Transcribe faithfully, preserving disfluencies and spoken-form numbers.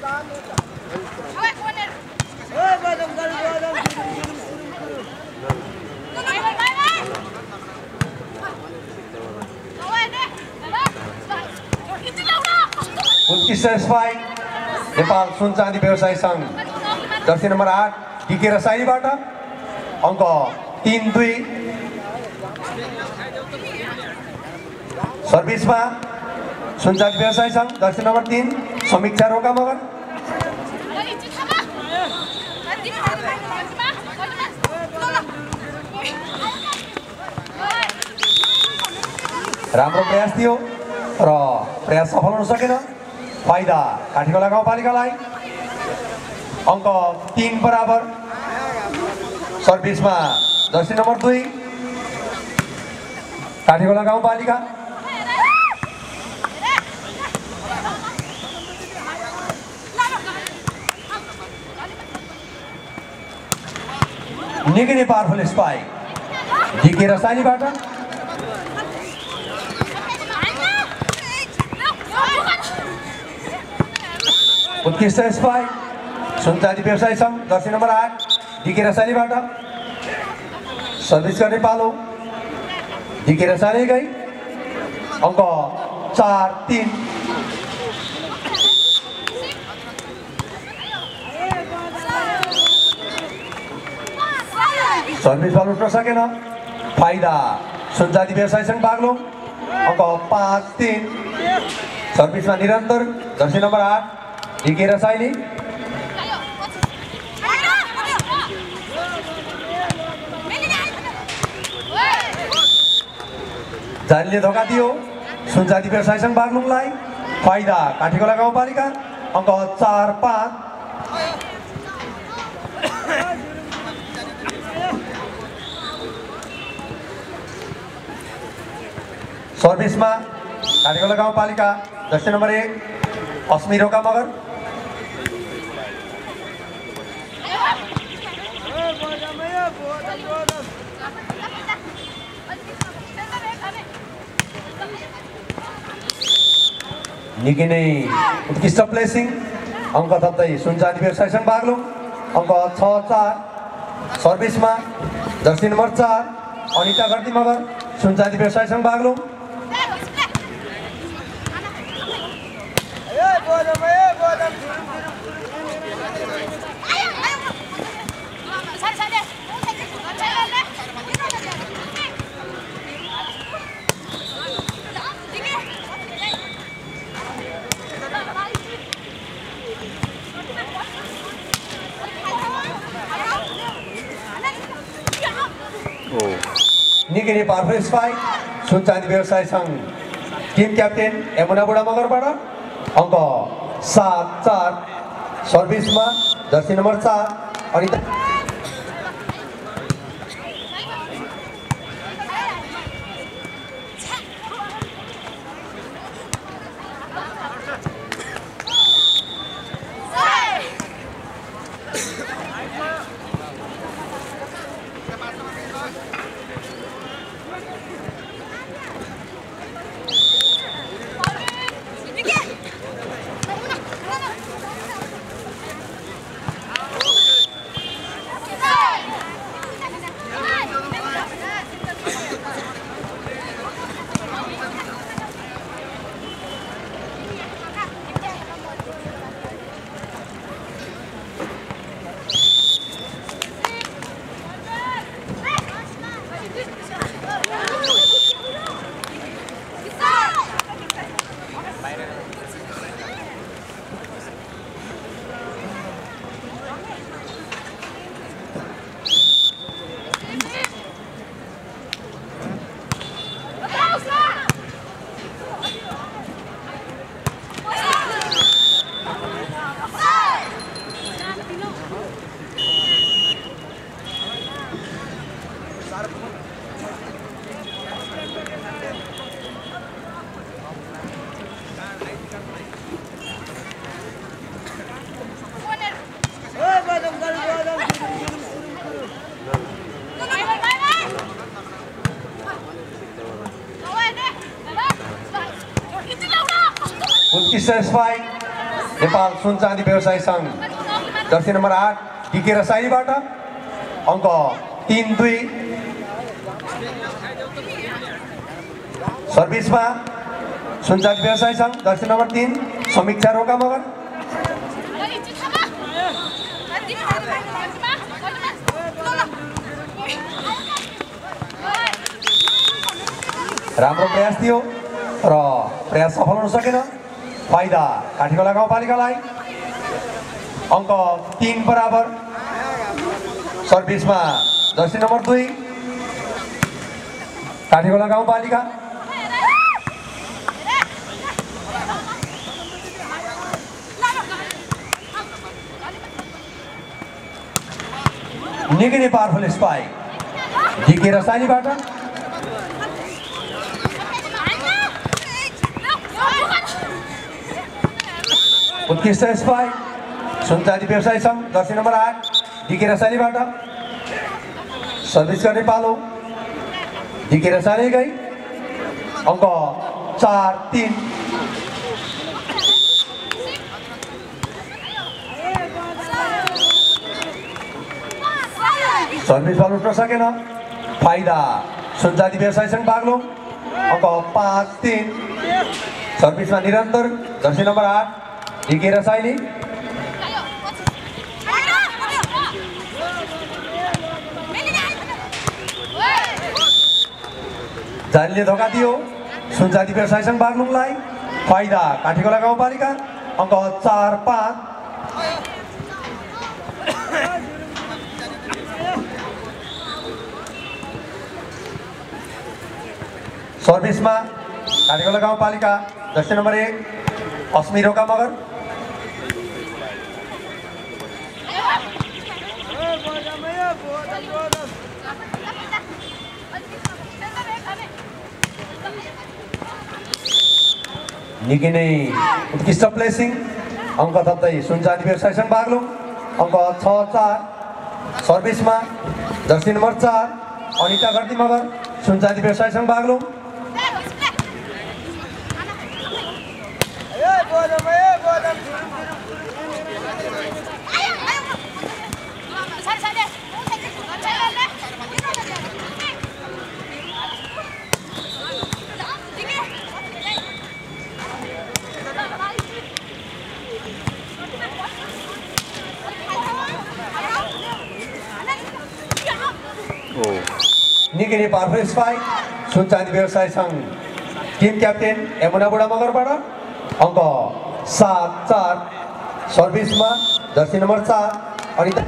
उत्कृष्ट स्पाइक नेपाल सुन चाँदी व्यवसायी संघ जर्सी नम्बर आठ डिके रसाइलीबाट अङ्क तीन दुई। सर्भिसमा सुन चाँदी व्यवसायी संघ जर्सी नम्बर तीन समीक्षा रोका मगर। राम्रो प्रयास थियो र प्रयास सफल हुन सकेन। फाइदा काठीगोला गाउँपालिकालाई अङ्क तीन बराबर। सर्भिसमा जर्सी नम्बर दुई काठीगोला गाउँपालिका। निकै नै पावरफुल स्पाइक डिके रसाइलीबाट। उत्कृष्ट स्पाइक सुन चाँदी व्यवसायी संघ जर्सी नम्बर आठ डिके रसाइलीबाट। सर्भिस गर्ने पालो डिके रसाइली गई अङ्क चार तीन। सर्भिस बल उठ्न सकेन। फाइदा सुन चाँदी व्यवसायी संघ बागलुङ अङ्क पाँच तीन। सर्भिसमा निरन्तर जर्सी नम्बर आठ डिके रसाइली। जालीले धोका दियो सुन चाँदी व्यवसायी संघ बागलुङलाई। फाइदा काठीगोला गाउँपालिका अङ्क चार पाँच। सर्भिसमा काठीगोला गाउँपालिका जर्सी नम्बर एक अस्मी रोका मगर। निकै नै उत्कृष्ट प्लेसिङ अङ्क थप्दै सुन चाँदी व्यवसायी संघ बागलुङ अङ्क छ चार। सर्भिसमा जर्सी नम्बर चार अनिता गर्दी मगर सुन चाँदी व्यवसायी संघ बागलुङ। निकै नै पावरफुल स्पाइक सुन चाँदी व्यवसायी संघ टिम क्याप्टेन यमुना बुढा मगरबाट अङ्क सात चार। सर्भिसमा जर्सी नम्बर चार अनिता। उत्कृष्ट स्पाइक नेपाल सुन चाँदी व्यवसायी सङ्घ जर्सी नम्बर आठ डिके रसाइलीबाट अङ्क तीन दुई। सर्भिसमा सुन चाँदी व्यवसायी सङ्घ जर्सी नम्बर तीन समीक्षा रोका मगर। राम्रो प्रयास थियो र प्रयास सफल हुन सकेन। फाइदा काठीगोला गाउँपालिकालाई अङ्क तीन बराबर। सर्भिसमा जर्सी नम्बर दुई काठीगोला गाउँपालिका। निकै नै पावरफुल स्पाइक डिके रसाइलीबाट। उत्कृष्ट स्पाइक सुन चाँदी व्यवसायी सङ्घ जर्सी नम्बर आठ डिके रसाइलीबाट। सर्भिस गर्ने पालो डिके रसाइली गई अङ्क चार तीन। सर्भिस बल उठ्न सकेन। फाइदा सुन चाँदी व्यवसायी सङ्घ बागलुङ अङ्क पाँच तीन। सर्भिसमा निरन्तर जर्सी नम्बर आठ डिके रसाइली। जालीले धोका दियो सुन चाँदी व्यवसायी सङ्घ बागलुङलाई। फाइदा काठीगोला गाउँपालिका अङ्क चार पाँच। सर्भिसमा काठीगोला गाउँपालिका जर्सी नम्बर एक अस्मी रोका मगर। निकै नै उत्कृष्ट प्लेसिङ अङ्क थप्दै सुन चाँदी व्यवसायी सङ्घ बागलुङ अङ्क छ चार। सर्भिसमा जर्सी नम्बर चार अनिता गर्दी मगर सुन चाँदी व्यवसायी सङ्घ बागलुङ। निकै नै पावरफुल स्पाइक सुन चाँदी व्यवसायी सङ्घ टिम क्याप्टेन यमुना बुढा मगरबाट अङ्क सात चार। सर्भिसमा जर्सी नम्बर चार अनिता।